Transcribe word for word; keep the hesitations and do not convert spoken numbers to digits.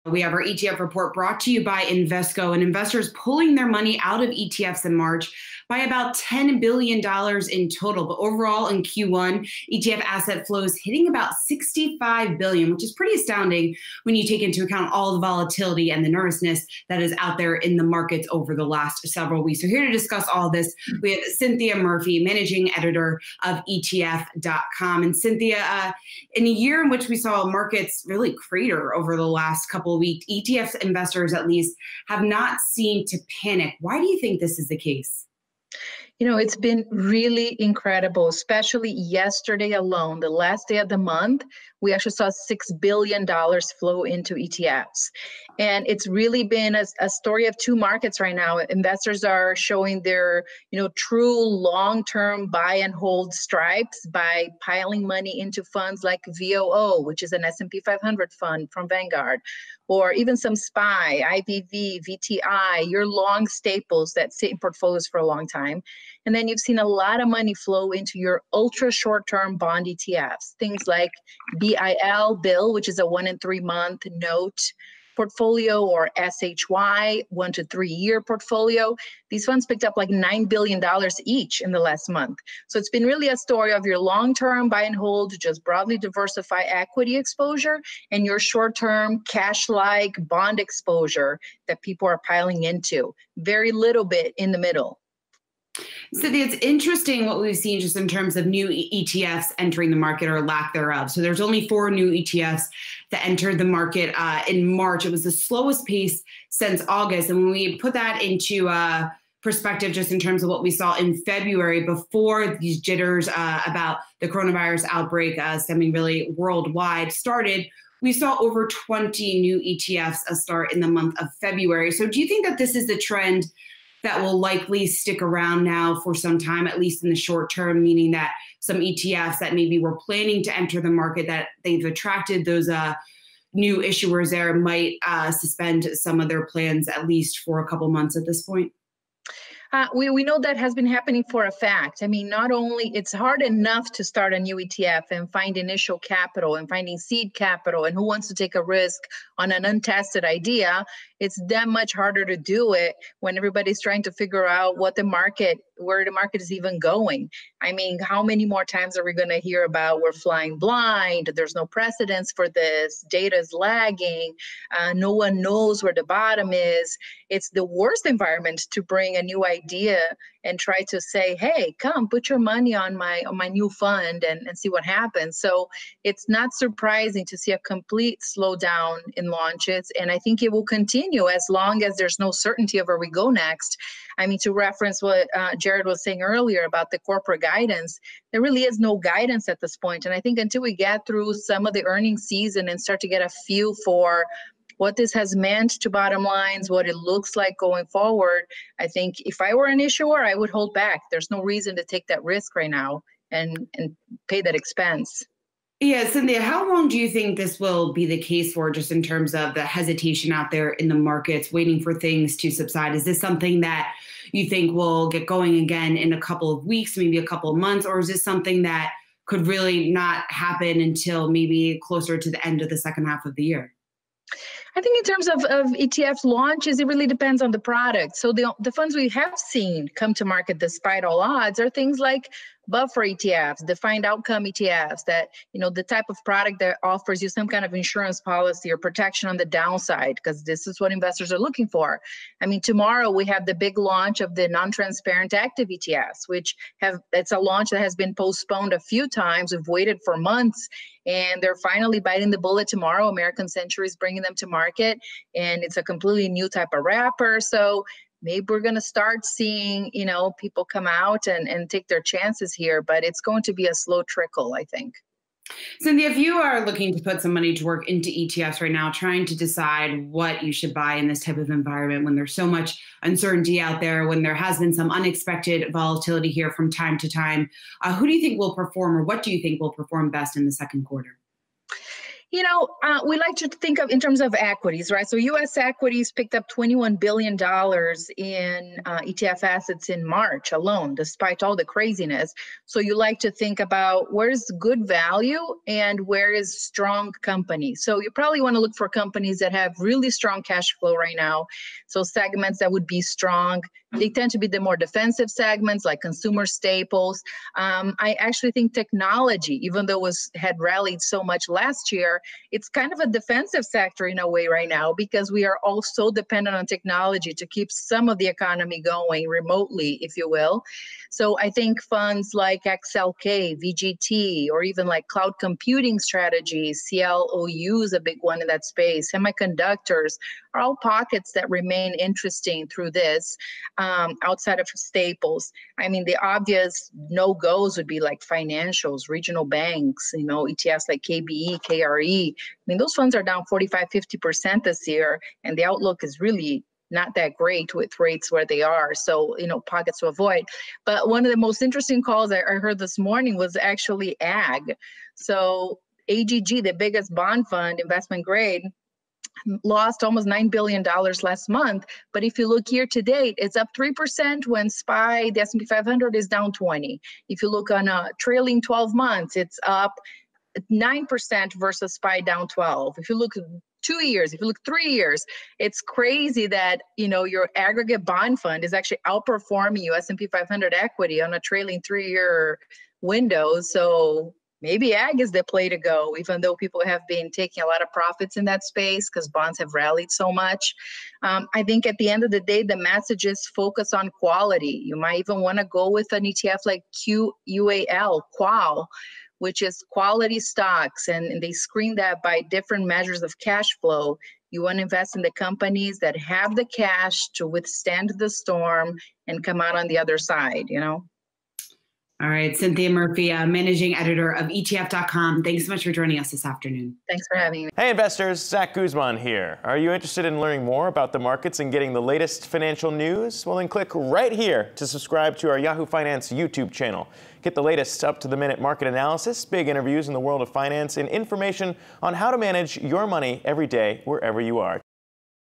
We have our E T F report brought to you by Invesco, and investors pulling their money out of E T Fs in March by about ten billion dollars in total. But overall in Q one, E T F asset flows hitting about sixty-five billion dollars, which is pretty astounding when you take into account all the volatility and the nervousness that is out there in the markets over the last several weeks. So here to discuss all this, we have Cinthia Murphy, managing editor of E T F dot com. And Cinthia, uh, in a year in which we saw markets really crater over the last couple of weeks, E T F investors at least have not seemed to panic. Why do you think this is the case? You know, it's been really incredible, especially yesterday alone, the last day of the month, we actually saw six billion dollars flow into E T Fs. And it's really been a, a story of two markets right now. Investors are showing their, you know, true long-term buy and hold stripes by piling money into funds like V O O, which is an S and P five hundred fund from Vanguard, or even some S P Y, I V V, V T I, your long staples that sit in portfolios for a long time. And then you've seen a lot of money flow into your ultra short-term bond E T Fs, things like B I L, Bill, which is a one and three month note portfolio, or S H Y, one to three year portfolio. These funds picked up like nine billion dollars each in the last month. So it's been really a story of your long-term buy and hold, just broadly diversify equity exposure, and your short-term cash-like bond exposure that people are piling into. Very little bit in the middle. So it's interesting what we've seen just in terms of new E T Fs entering the market or lack thereof. So there's only four new E T Fs that entered the market uh, in March. It was the slowest pace since August. And when we put that into uh, perspective, just in terms of what we saw in February before these jitters uh, about the coronavirus outbreak uh, stemming really worldwide started, we saw over twenty new E T Fs uh, start in the month of February. So do you think that this is the trend that will likely stick around now for some time, at least in the short term, meaning that some E T Fs that maybe were planning to enter the market, that they've attracted those uh, new issuers there, might uh, suspend some of their plans at least for a couple months at this point? Uh, we, we know that has been happening for a fact. I mean, not only it's hard enough to start a new E T F and find initial capital and finding seed capital and who wants to take a risk on an untested idea, it's that much harder to do it when everybody's trying to figure out what the market, where the market is even going. I mean, how many more times are we going to hear about we're flying blind, there's no precedence for this, data is lagging, uh, no one knows where the bottom is. It's the worst environment to bring a new idea and try to say, hey, come put your money on my on my new fund and, and see what happens. So it's not surprising to see a complete slowdown in launches. And I think it will continue as long as there's no certainty of where we go next. I mean, to reference what uh, Jared was saying earlier about the corporate guidance, there really is no guidance at this point. And I think until we get through some of the earnings season and start to get a feel for what this has meant to bottom lines, what it looks like going forward, I think if I were an issuer, I would hold back. There's no reason to take that risk right now and, and pay that expense. Yeah, Cinthia, how long do you think this will be the case for, just in terms of the hesitation out there in the markets, waiting for things to subside? Is this something that you think will get going again in a couple of weeks, maybe a couple of months, or is this something that could really not happen until maybe closer to the end of the second half of the year? I think in terms of, of E T F launches, it really depends on the product. So the, the funds we have seen come to market despite all odds are things like buffer E T Fs, defined outcome E T Fs, that, you know, the type of product that offers you some kind of insurance policy or protection on the downside, because this is what investors are looking for. I mean, tomorrow we have the big launch of the non-transparent active E T Fs, which have, it's a launch that has been postponed a few times. We've waited for months, and they're finally biting the bullet tomorrow. American Century is bringing them to market, and it's a completely new type of wrapper. So maybe we're going to start seeing, you know, people come out and, and take their chances here, but it's going to be a slow trickle, I think. Cinthia, if you are looking to put some money to work into E T Fs right now, trying to decide what you should buy in this type of environment, when there's so much uncertainty out there, when there has been some unexpected volatility here from time to time, uh, who do you think will perform, or what do you think will perform best in the second quarter? You know, uh, we like to think of in terms of equities, right? So U S equities picked up twenty-one billion dollars in uh, E T F assets in March alone, despite all the craziness. So you like to think about where's good value and where is strong company. So you probably want to look for companies that have really strong cash flow right now. So segments that would be strong. They tend to be the more defensive segments like consumer staples. Um, I actually think technology, even though it was had rallied so much last year, it's kind of a defensive sector in a way right now because we are all so dependent on technology to keep some of the economy going remotely, if you will. So I think funds like X L K, V G T, or even like cloud computing strategies, C L O U is a big one in that space, semiconductors are all pockets that remain interesting through this. Um, outside of staples, I mean, the obvious no-goes would be like financials, regional banks, you know, E T Fs like K B E, K R E. I mean, those funds are down forty-five, fifty percent this year, and the outlook is really not that great with rates where they are. So, you know, pockets to avoid. But one of the most interesting calls I heard this morning was actually ag. So A G G, the biggest bond fund, investment grade, lost almost nine billion dollars last month. But if you look year to date, it's up three percent when S P Y, the S and P five hundred is down twenty. If you look on a trailing twelve months, it's up nine percent versus S P Y down twelve. If you look two years, if you look three years, it's crazy that, you know, your aggregate bond fund is actually outperforming you S and P five hundred equity on a trailing three-year window. So maybe ag is the play to go, even though people have been taking a lot of profits in that space because bonds have rallied so much. Um, I think at the end of the day, the message is focus on quality. You might even want to go with an E T F like Q U A L, Qual, which is quality stocks, and, and they screen that by different measures of cash flow. You want to invest in the companies that have the cash to withstand the storm and come out on the other side, you know? All right, Cinthia Murphy, uh, managing editor of E T F dot com. Thanks so much for joining us this afternoon. Thanks for having me. Hey investors, Zach Guzman here. Are you interested in learning more about the markets and getting the latest financial news? Well, then click right here to subscribe to our Yahoo Finance YouTube channel. Get the latest up-to-the-minute market analysis, big interviews in the world of finance, and information on how to manage your money every day wherever you are.